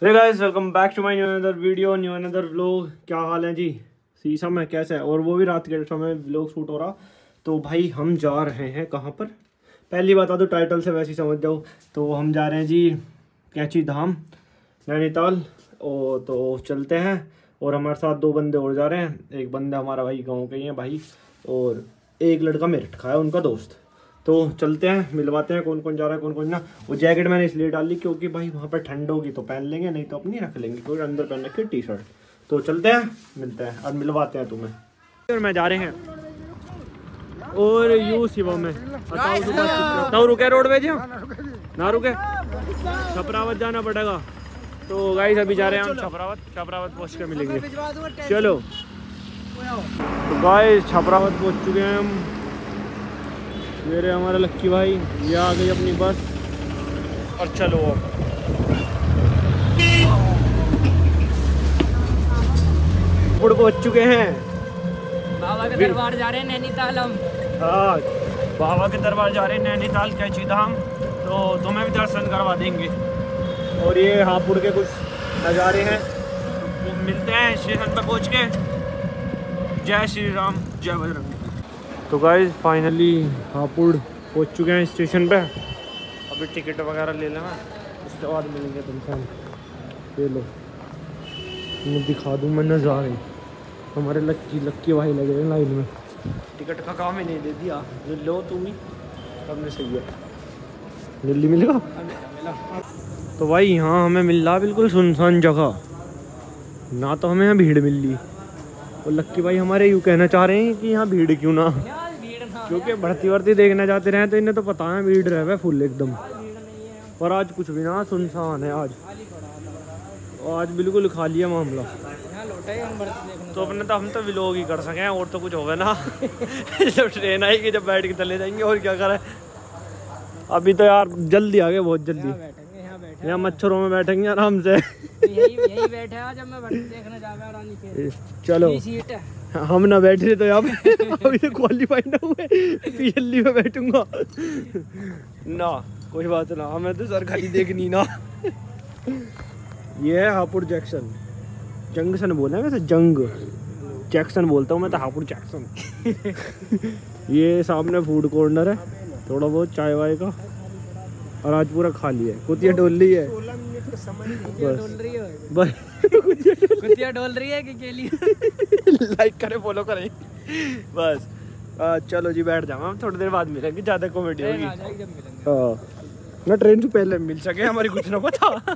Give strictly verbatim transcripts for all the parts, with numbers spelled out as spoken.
Hey guys, welcome back to my new another video, new another vlog. क्या हाल है जी? शीशा में कैसा है? और वो भी रात के समय व्लॉग शूट हो रहा। तो भाई हम जा रहे हैं कहाँ पर? पहली बता दो, टाइटल से वैसे ही समझ जाओ। तो हम जा रहे हैं जी कैंची धाम, नैनीताल। और तो चलते हैं। और हमारे साथ दो बंदे और जा रहे हैं। एक बंदा हमारा भाई गाँव के ही है भाई, और एक लड़का मेरठ का है, उनका दोस्त। तो चलते हैं, मिलवाते हैं कौन कौन जा रहा है कौन कौन ना। वो जैकेट मैंने इसलिए डाल ली क्योंकि भाई वहाँ पर ठंड होगी तो पहन लेंगे, नहीं तो अपनी रख लेंगे क्योंकि अंदर पहन रखी टी शर्ट। तो चलते हैं, मिलते हैं और मिलवाते हैं तुम्हें। और मैं जा रहे हैं और यू शिवा में तो रुके रोड पे जो ना रुके, छपरावत जाना पड़ेगा। तो गाइस अभी जा रहे हैं हम छपरावत। छपरावत पहुँच के मिलेंगे, चलो। तो गाइस छपरावत पहुँच चुके हैं हम। मेरे हमारा लक्की भाई, ये आ गई अपनी बस। और चलो अब पहुंच चुके हैं। बाबा के दरबार जा रहे हैं नैनीताल हम। हाँ, बाबा के दरबार जा रहे हैं नैनीताल कैंची धाम। तो तुम्हें भी दर्शन करवा देंगे। और ये हापुड़ के कुछ नज़ारे हैं। तो मिलते हैं स्टेशन पर पहुंच के। जय श्री राम, जय बजरंग। तो गाइस फाइनली हापुड़ पहुंच चुके हैं स्टेशन पे। अभी टिकट वगैरह ले लेना, उसके बाद मिलेंगे तुमसे। ये लो, मैं दिखा दूँ मैं नज़ारे। हमारे लक्की लक्की भाई लगे हैं लाइन में। टिकट का काम ही नहीं दे दिया, जो लो तुम ही हमने सही है। जल्दी मिलेगा। तो भाई यहाँ हमें मिल रहा बिल्कुल सुनसान जगह, ना तो हमें यहाँ भीड़ मिल रही। और लक्की भाई हमारे यूँ कहना चाह रहे हैं कि यहाँ भीड़ क्यों ना, क्योंकि भर्ती वर्ती देखने जाते रहे तो इन्हें तो पता है भीड़ रहे फुल एकदम। और आज कुछ भी ना, सुनसान है आज। और आज बिल्कुल खाली है मामला। तो अपने तो हम तो व्लॉग ही कर सकें, और तो कुछ होगा ना। जब ट्रेन आएगी जब बैठ के चले जाएंगे, और क्या करें। अभी तो यार जल्दी आ गए, बहुत जल्दी। यहाँ मच्छरों में बैठेंगे आराम से। यही यही बैठे आज, जब मैं देखने जा रहा रानी के। चलो सीट है। हम ना बैठ रहे तो यहाँ पे अभी तो क्वालिफाई ना हुए, पीएलडी में बैठूंगा ना। कोई बात ना, हमें तो सर खाली देखनी ना। ये है हापुड़ जंक्शन। जंक्शन बोला है वैसे, जंग जैक्सन बोलता हूँ मैं तो, हापुड़ जैक्सन। ये सामने फूड कॉर्नर है, थोड़ा बहुत चाय वाय का। और आज पूरा खाली है, कुतिया डोल रही है। बस कुतिया डोल रही है कि केली। लाइक करें, फॉलो करें बस। आ, चलो जी बैठ जाओ, हम थोड़ी देर बाद मिलेंगे, ज़्यादा कॉमेडी होगी। हाँ ना, ट्रेन से पहले मिल सके हमारी कुछ ना पता।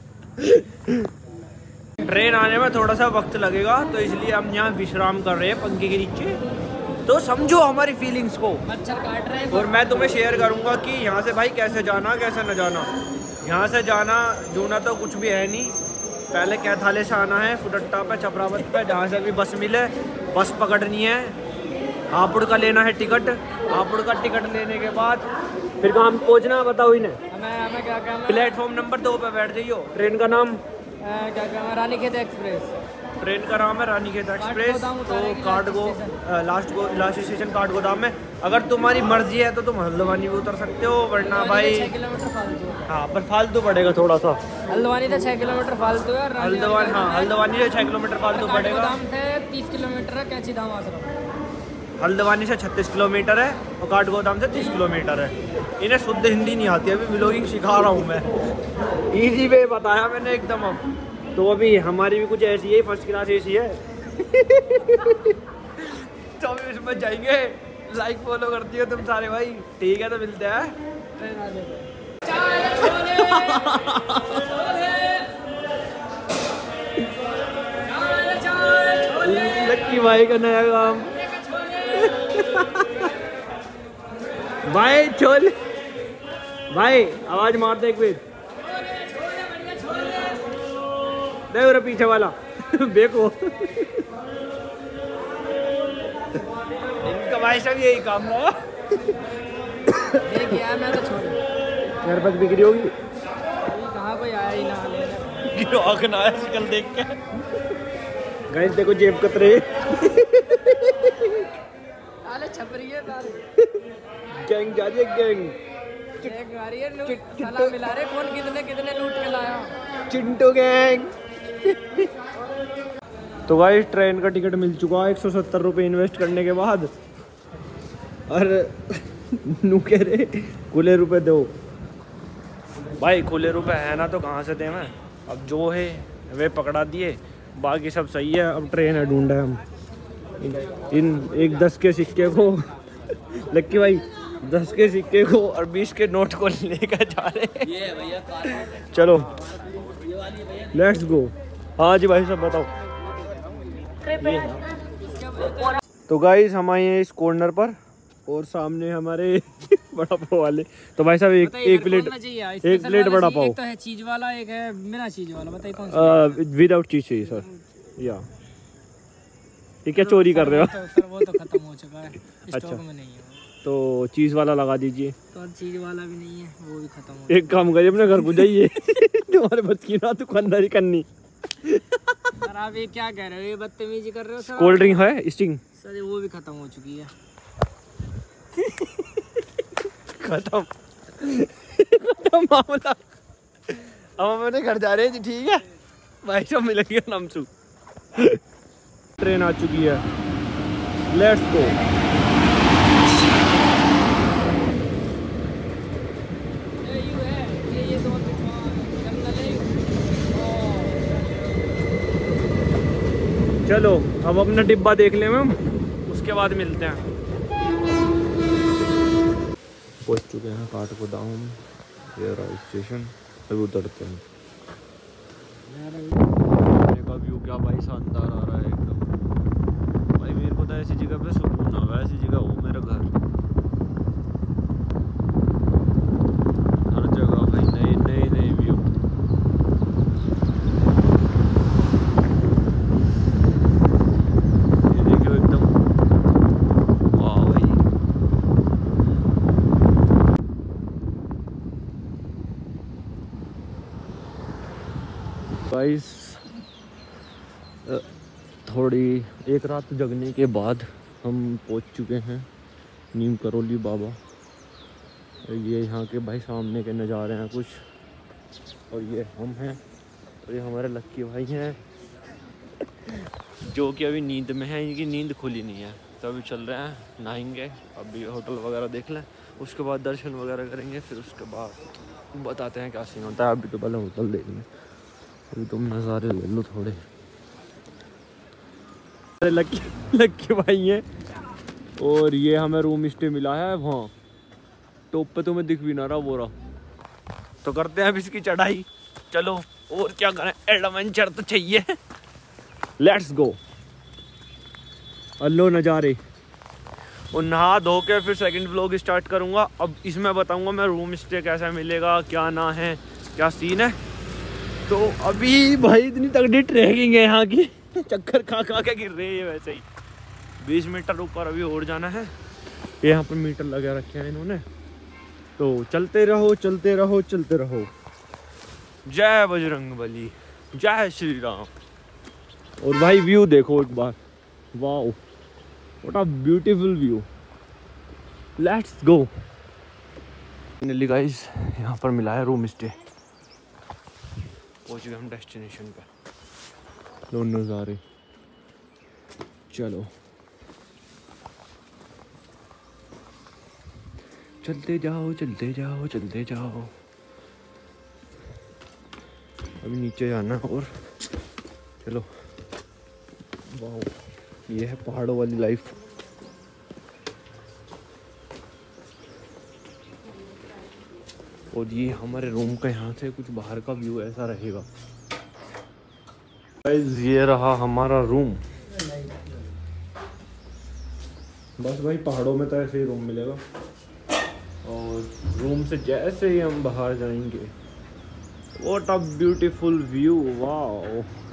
ट्रेन आने में थोड़ा सा वक्त लगेगा, तो इसलिए हम यहाँ विश्राम कर रहे हैं पंखे के नीचे। तो समझो हमारी फीलिंग्स को। मच्छर काट रहे हैं। और मैं तुम्हें शेयर करूँगा कि यहाँ से भाई कैसे जाना कैसे न जाना। यहाँ से जाना जूना तो कुछ भी है नहीं। पहले कैथाले से आना है फुटट्टा पे, छपरावत पे, जहाँ से भी बस मिले बस पकड़नी है। हापुड़ का लेना है टिकट। हापुड़ का टिकट लेने के बाद फिर कहाँ पहुँचना बताओ इन्हें। हमें हमें क्या क्या प्लेटफॉर्म नंबर दो पे बैठ जाइयो। ट्रेन का नाम क्या क्या रानीखेत एक्सप्रेस। ट्रेन का नाम है रानीखेत एक्सप्रेस। तो काठगो लास्ट गो लास्ट स्टेशन काठगोदाम में। अगर तुम्हारी मर्जी है तो तुम हल्द्वानी भी उतर सकते हो, वरना भाई छः किलोमीटर फालतू। हाँ, पर फालतू पड़ेगा थोड़ा सा। हल्द्वानी से छः किलोमीटर फालतू है। हल्द्वानी हाँ, हल्द्वानी से छः किलोमीटर फालतू पड़ेगा। काठगोदाम से तीस किलोमीटर है कैंची धाम आश्रम। हल्द्वानी से छत्तीस किलोमीटर है और काठगोदाम से तीस किलोमीटर है। इन्हें शुद्ध हिंदी नहीं आती, अभी व्लॉगिंग सिखा रहा हूँ मैं। इजी वे बताया मैंने एकदम। अब तो अभी हमारी भी कुछ ऐसी है, फर्स्ट क्लास ऐसी है। तो अभी इसमें जाएंगे। लाइक फॉलो करती हो तुम सारे भाई, ठीक है? तो मिलते हैं। लक्की भाई का नया काम। भाई छोले भाई, आवाज मारते एक मिनट। देखो पीछे वाला देखो। इनका भाई सब यही काम है। देखिए मैं तो छोड़, मेरे पास बिक्री होगी। कहाँ कोई आया ही ना ले गिराक ना आया शिकल देख के। गाइस देखो जेब कतरे। छपरी है गैंग जा रही है, गैंग। एक गाड़ी है लूट साला मिला रहे कौन कितने कितने लूट के लाया। चिंटू गैंग। तो भाई ट्रेन का टिकट मिल चुका है एक सौ सत्तर रुपये इन्वेस्ट करने के बाद। और नू कह रहे खुले रुपए दो। भाई खुले रुपए है ना तो कहाँ से दे मैं। अब जो है वे पकड़ा दिए, बाकी सब सही है। अब ट्रेन है ढूंढा हम इन, इन एक दस के सिक्के को लक्की भाई दस के सिक्के को और बीस के नोट को लेकर जा रहे हैं। चलो लेट्स गो। हाँ जी भाई सब बताओ। तो गाइस हम आए हैं इस कॉर्नर पर और सामने हमारे बड़ा पाव वाले। तो भाई साहब एक एक प्लेट एक प्लेट बड़ा पाव। एक तो है चीज वाला, एक है बिना चीज वाला। बताइए कौन सा? विदाउट चीज चाहिए सर। या ये क्या चोरी कर रहे हो? तो सर वो तो खत्म हो चुका है, स्टॉक में नहीं है। तो चीज वाला लगा दीजिए। तो चीज वाला भी नहीं है, वो भी खत्म हो। एक काम करिए अपने घर को जाइए। तुम्हारे बच की ना दुकानदारी करनी। सर आप ये क्या कह रहे हो, ये बदतमीजी कर रहे हो सर। कोल्ड ड्रिंक है स्टिंग सर वो भी खत्म हो चुकी है। खत्म खत्म मामला। अब हम अपने घर जा रहे हैं जी। ठीक है भाई सब मिलेंगे नामसू। ट्रेन आ चुकी है, लेट्स गो। चलो अब अपना डिब्बा देख लें हम, उसके बाद मिलते हैं। पहुंच चुके हैं काठगोदाम रेलवे स्टेशन। अभी उतरते हैं। का व्यू क्या भाई शानदार आ रहा है एकदम। भाई मेरे को तो ऐसी जगह पे सुकून आ रहा है, ऐसी जगह हो मेरा घर। हर जगह भाई नए नए नए व्यू। ये देखो एकदम वाह भाई। गाइस थोड़ी एक रात जगने के बाद हम पहुंच चुके हैं नीम करौली बाबा। ये यहाँ के भाई सामने के नज़ारे हैं कुछ, और ये हम हैं और ये हमारे लक्की भाई हैं जो कि अभी नींद में हैं। इनकी नींद खुली नहीं है तो अभी चल रहे हैं, नहाएंगे, अभी होटल वगैरह देख लें, उसके बाद दर्शन वगैरह करेंगे, फिर उसके बाद बताते हैं क्या सीन होता है। अभी तो पहले होटल देख लें, अभी तुम नज़ारे ले लो थोड़े। लक्की लक्की भाई हैं और ये हमें रूम स्टे मिला है वहाँ टॉप पे, तुम्हें दिख भी ना रहा वो रहा। तो करते हैं अब इसकी चढ़ाई। चलो और क्या करें, एडवेंचर तो चाहिए। Let's go. अल्लो नज़ारे। और नहा धो के फिर सेकंड व्लॉग स्टार्ट करूँगा। अब इसमें बताऊँगा मैं रूम स्टे कैसा मिलेगा, क्या ना है, क्या सीन है। तो अभी भाई इतनी तगड़ी ट्रैकिंग है यहाँ की, चक्कर खा खा के गिर रही है वैसे ही। बीस मीटर ऊपर अभी और जाना है। यहाँ पर मीटर लगा रखे हैं इन्होंने। तो चलते रहो चलते रहो चलते रहो। जय बजरंगबली, जय श्री राम। और भाई व्यू देखो एक बार, wow what a beautiful view. Let's go. Finally guys यहाँ पर मिला है रूम स्टे। पहुँच गए हम डेस्टिनेशन पे। लो नज़ारे। चलो चलते जाओ चलते जाओ चलते जाओ। अभी नीचे जाना और चलो। वाह ये है पहाड़ों वाली लाइफ। और ये हमारे रूम का यहाँ से कुछ बाहर का व्यू ऐसा रहेगा। ये रहा हमारा रूम। बस भाई पहाड़ों में तो ऐसे ही रूम मिलेगा। और रूम से जैसे ही हम बाहर जाएंगे, what a beautiful view. Wow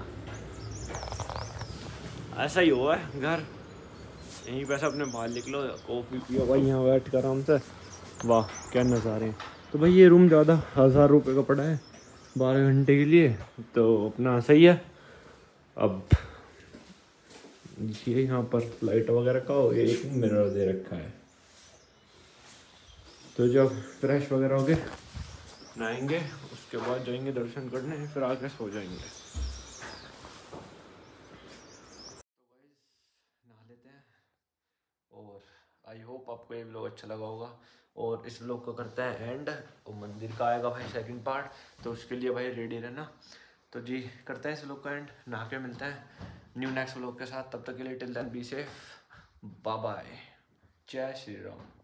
ऐसा ही हुआ है घर। यहीं पे अपने बाहर निकलो, कॉफ़ी पियो भाई यहाँ बैठ कर आराम से। वाह क्या नज़ारे हैं। तो भाई ये रूम ज़्यादा हज़ार रुपये का पड़ा है बारह घंटे के लिए, तो अपना सही है। अब ये यहाँ पर लाइट वगैरह का हो, एक मिरर दे रखा है। तो जब फ्रेश वगैरह हो गए नहाएंगे, उसके बाद जाएंगे दर्शन करने, फिर आके सो जाएंगे। तो गाइस नहा लेते हैं और आई होप आपको ये व्लॉग अच्छा लगा होगा। और इस व्लॉग को करते हैं एंड, और मंदिर का आएगा भाई सेकंड पार्ट, तो उसके लिए भाई रेडी रहना। तो जी करते हैं इस व्लॉग का एंड, नहा के मिलते हैं न्यू नेक्स्ट व्लॉग के साथ। तब तक के लिए till then be safe, bye bye, जय श्री राम।